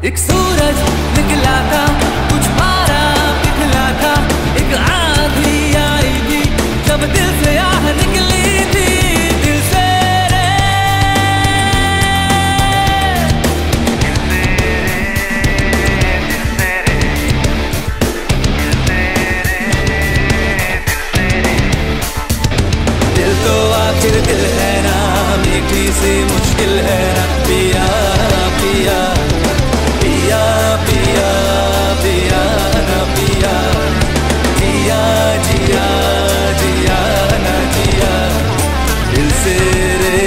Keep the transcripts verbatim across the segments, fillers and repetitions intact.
एक सूरज निकला था, कुछ पारा पिघला था, एक आंधी आई थी जब दिल से आह निकली थी, दिल से रे दिल से रे दिल से रे दिल तो आखिर दिल है ना, मीठी सी मुश्किल है ना, पिया पिया पिया पिया पिया ना पिया, जिया जिया जिया ना जिया, दिल से रे।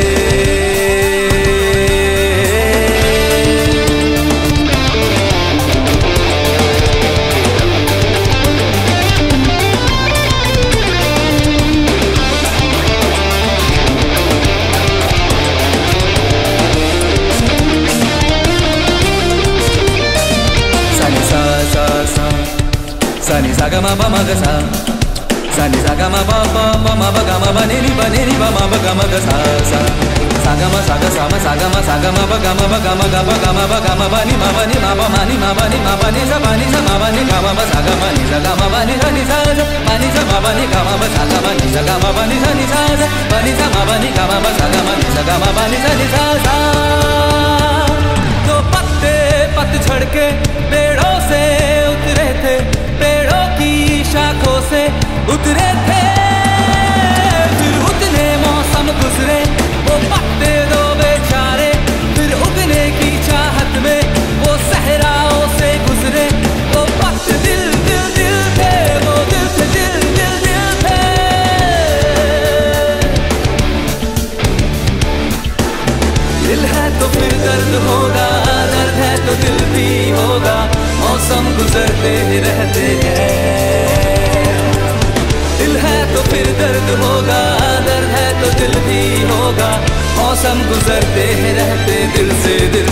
Sani saga ma ba ma ga sa, sani saga ma ba ba ba ma ba ga ma ba ni ni ba ni ni ba ma ba ga ma ga sa sa, saga ma saga sa ma saga ma saga ma ba ga ma ba ga ma ga ba ga ma ba ga ma ba ni ma ba ni ma ba ma ni ma ba ni ma ba ni sa ba ni sa ma ba ni ga ma ba saga ma ni sa ga ma ba ni sa ni sa sa ba ni sa ma ba ni ga ma ba saga ma ni sa ga ma ba ni sa ni sa sa ba ni sa ma ba ni ga ma ba saga ma ni sa ga ma ba ni sa ni sa sa। तो पत्ते पतझड़ के पेड़ों से उतरे थे, पेड़ों की शाखों से उतरे थे, फिर उतने मौसम गुजरे, वो पत्ते दो बेचारे, फिर उगने की चाहत में वो सहराओं से गुजरे, वो पत्ते दिल दिल दिल थे, वो दिल थे दिल दिल दिल थे। दिल है तो फिर दर्द होगा, दर्द है तो दिल भी होगा, मौसम गुजरते ही रहते हैं। दिल है तो फिर दर्द होगा, दर्द है तो दिल भी होगा, मौसम गुजरते ही रहते, दिल से दिल